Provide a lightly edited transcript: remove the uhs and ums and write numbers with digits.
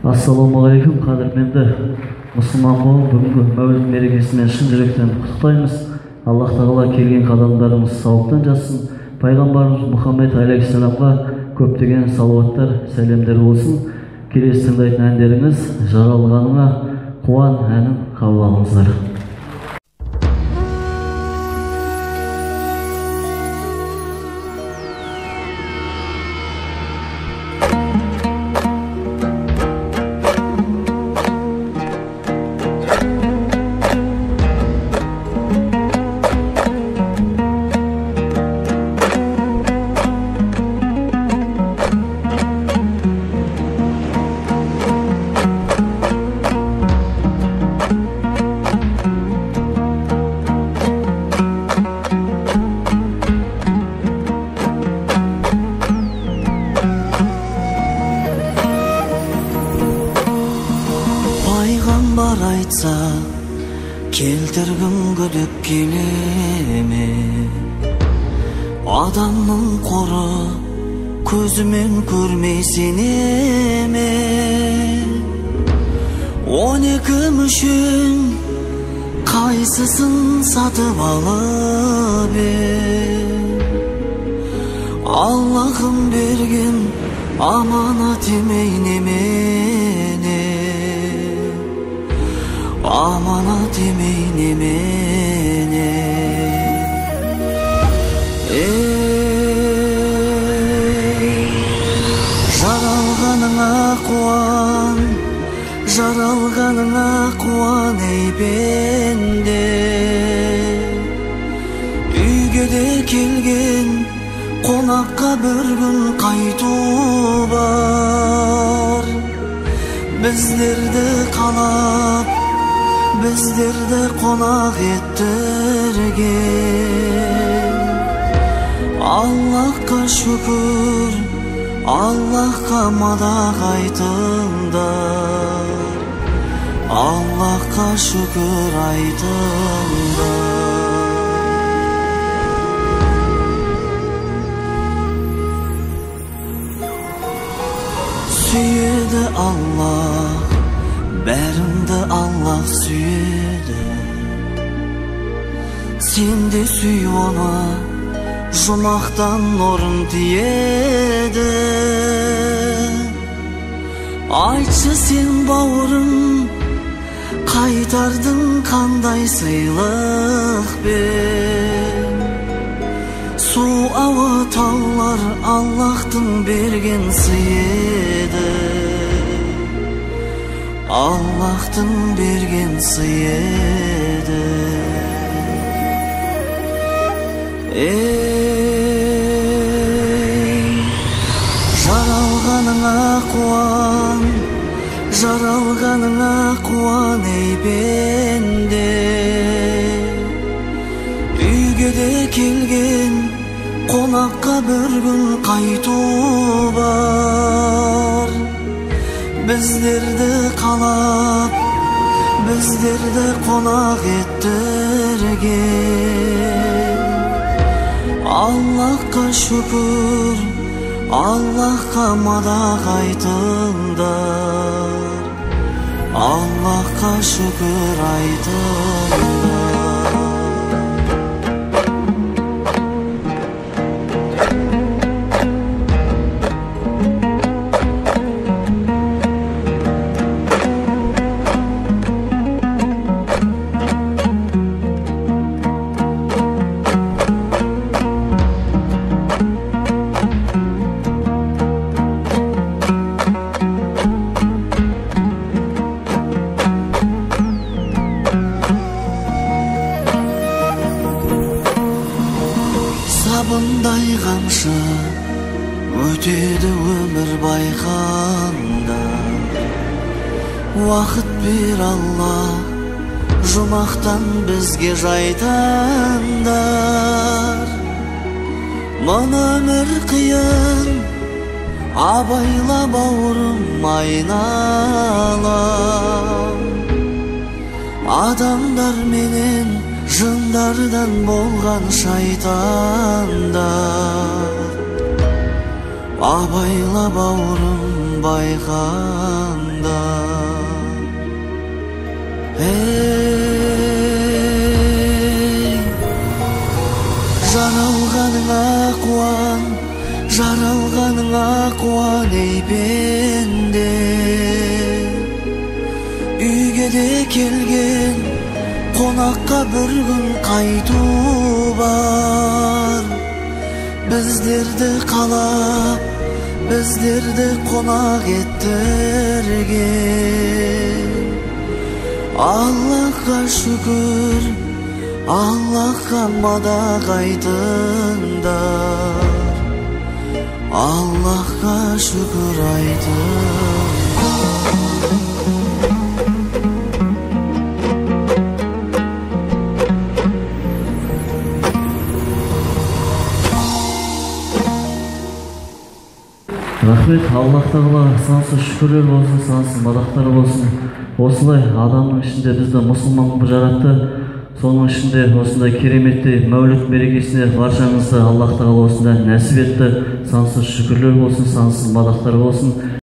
Ассалаумағалейкум, қадірменді мұсылман қауым, бүгінгі мәуліт мерекесімен шын жүректен құттықтаймыз. Аллах тағала келген қадамдарымыз сауаптан жазсын. Пайғамбарымыз Мұхаммед алейхиссаламға көптеген салауаттар, сәлемдер болсын. Келесі тыңдайтын әндеріңіз Жаралғаныма қуан әнін қабыл алыңыздар. Пайғамбар айтса, келтіргім күдік келеме. Адамның қоры көзімен көрмей сенеме. 12 мүшең қайсысын сатып алып Аллахым берген аманат емей немене. Аманат емей немене. Жаралғаныңа қуан, жаралғаныңа қуан ей пенде. Үйге де келген қонаққа бір күн қайту бар. Біздерді қалап, біздерді қонақ еттірген. Аллахқа шүкір, Аллахқа мадақ айтыңдар. Аллахқа шүкір айтыңдар. Сүйеді Аллах, бәріңді Аллах сүйеді. Сен де сүй оны, жұмақтан орын тиеді. Айтшы сен бауырым, қайтардың қандай сыйлықпен. Су ауа таулар Аллахтың берген сыйы. Аллахтың берген сыйы. Жаралғаныңа қуан, жаралғаныңа қуан ей пенде. Үйге де келген қонаққа бір күн қайту бар. Біздерді қалап, біздерді қонақ еттірген. Аллахқа шүкір, Аллахқа мадақ айтыңдар. Аллахқа шүкір айтыңдар. Сабындай қамшы өтеді өмір байқанда. Уақыт бер Алла, жұмақтан бізге жайтандар. Мына өмір қиын, абайла бауырым айналам. Адамдар менен жындардан болған шайтандар. Абайла бауырым байқанда. Жаралғаныңа қуан ей пенде, үйге де келген қонаққа бір күн қайту бар. Біздерді қалап, біздерді қонақ еттірген. Аллахқа шүкір, Аллахқа мадақ айтыңдар. Аллахқа шүкір айтыңдар. Рахмет, Аллах тағала сансыз шүкірлер болсын, сансыз мадақтар болсын. Осылай адамның ішінде бізді мұсылман қылып жаратты. Соның ішінде осындай кереметті мәуліт мерекесіне баршаңызды Аллах тағала осындай нәсіп етті. Сансыз шүкірлер болсын, сансыз мадақтар болсын.